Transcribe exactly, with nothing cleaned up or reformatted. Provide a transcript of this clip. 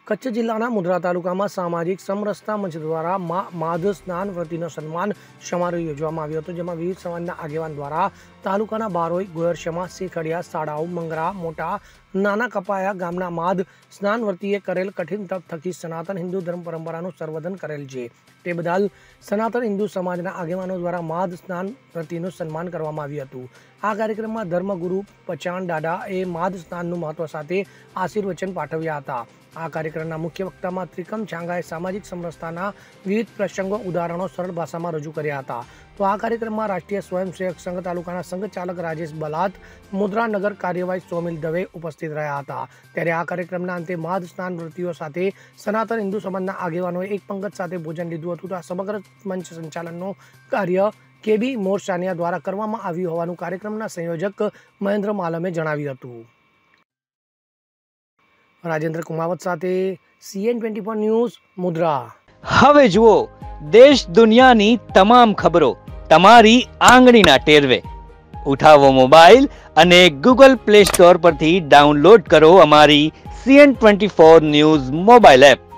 કચ્છ જિલ્લાના મુંદ્રા તાલુકામાં સામાજિક સમરસતા મંચ દ્વારા માધ સ્નાન વ્રતિનો સન્માન સમારોહ યોજવામાં આવ્યો હતો, જેમાં વિવિધ સમાજના આગેવાન દ્વારા તાલુકાના બારોઈ, ગોયરશમા, શેખડિયા, સાડાઉ, મંગરા, મોટા નાના કપાયા ગામના માધ સ્નાન વ્રતિએ કરેલ કઠિન તપ થકી સનાતન હિન્દુ ધર્મ પરંપરાનું સંવર્ધન કરેલ છે, તે બદલ સનાતન હિન્દુ સમાજના આગેવાનો દ્વારા માધ સ્નાન વ્રતિનું સન્માન કરવામાં આવ્યું હતું। આ કાર્યક્રમમાં ધર્મગુરુ પચાણ દાદા એ માધ સ્નાનનું મહત્વ સાથે આશીર્વચન પાઠવ્યા હતા। આ કાર્યક્રમના મુખ્ય વક્તામાં ત્રિકમ છાંગાએ સામાજિક સમરસતાના વિવિધ પ્રસંગો ઉદાહરણો સરળ ભાષામાં રજૂ કર્યા હતા। તો આ કાર્યક્રમમાં રાષ્ટ્રીય સ્વયંસેવક સંઘ તાલુકાના સંઘ ચાલક રાજેશ બલાત, મુદ્રા નગર કાર્યવાહી સોમિલ દવે ઉપસ્થિત રહ્યા હતા। ત્યારે આ કાર્યક્રમના અંતે માધ સ્નાન વ્રતિઓ સાથે સનાતન હિન્દુ સમાજના આગેવાનોએ એક પંગત સાથે ભોજન લીધું હતું। તો આ સમગ્ર મંચ સંચાલનનું કાર્ય કેબી મોરસાનિયા દ્વારા કરવામાં આવ્યું હોવાનું કાર્યક્રમના સંયોજક મહેન્દ્ર માલમે જણાવ્યું હતું। રાજેન્દ્ર કુમાવત સાથે સીએન ટ્વેન્ટી ફોર ન્યૂઝ મુદ્રા। હવે જુઓ દેશ દુનિયાની તમામ ખબરો તમારી આંગળીના ટેરવે। ઉઠાવો મોબાઈલ અને ગૂગલ પ્લે સ્ટોર પરથી ડાઉનલોડ કરો અમારી CN twenty four news mobile app.